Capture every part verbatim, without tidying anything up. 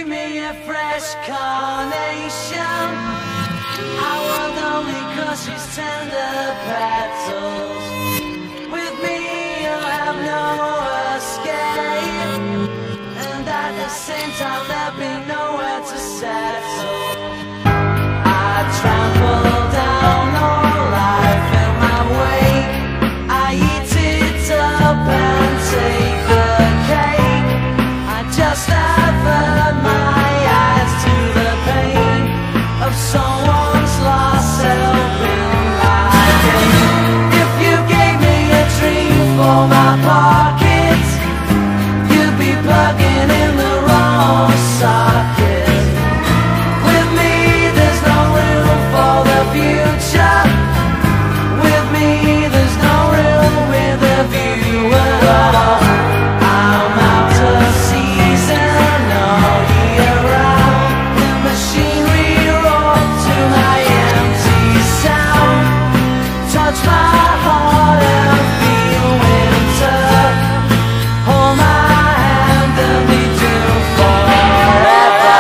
gave me a fresh carnation, I want only cause she's tender petals. With me you'll have no escape, and at the same time there'll be nowhere to settle. I trample down all life in my wake, I eat it up and take the cake. I just avert my eyes to the pain of someone's lost self in life. If you gave me a dream for my pocket, you'd be plugging in the wrong socket. With me there's no room for the future, with me there's no room with a view at all. I'm out of season all year round, the machinery roared to my empty sound. Touch my heart and feel winter, hold my hand and be doomed forever.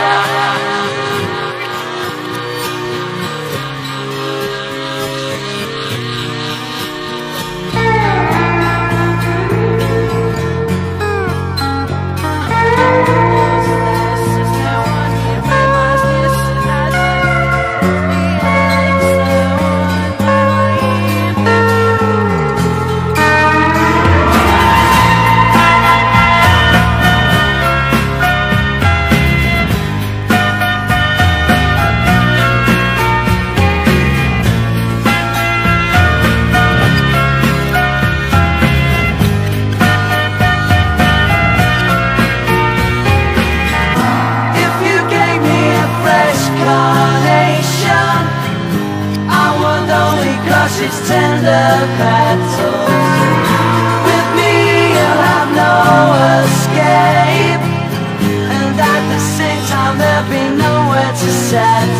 If you gave me a fresh carnation, I would only crush its tender petals. With me you'll have no escape, and at the same time there'll be nowhere to settle.